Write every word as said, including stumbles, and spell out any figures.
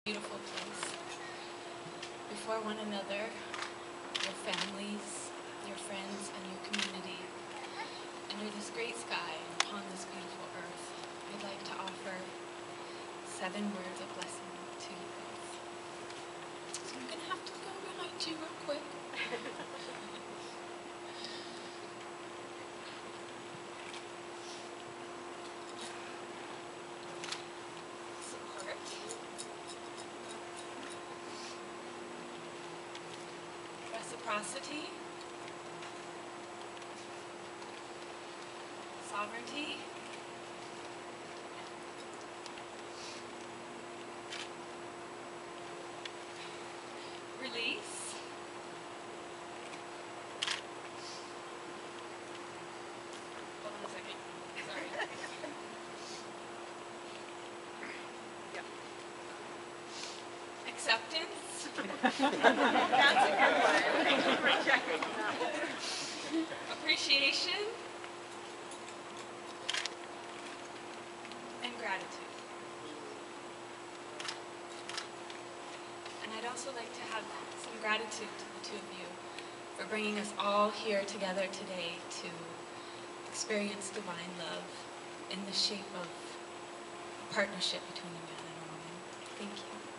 Beautiful place. Before one another, your families, your friends, and your community. Under this great sky and upon this beautiful earth, I'd like to offer seven words of blessing to you both. So I'm going to have to go behind you real quick. Support. Reciprocity. Sovereignty. Release. Hold on a second. Sorry. Yep. Acceptance. That's a good one. We're checking that one. Appreciation. And gratitude. And I'd also like to have some gratitude to the two of you for bringing us all here together today to experience divine love in the shape of a partnership between a man and a woman. Thank you.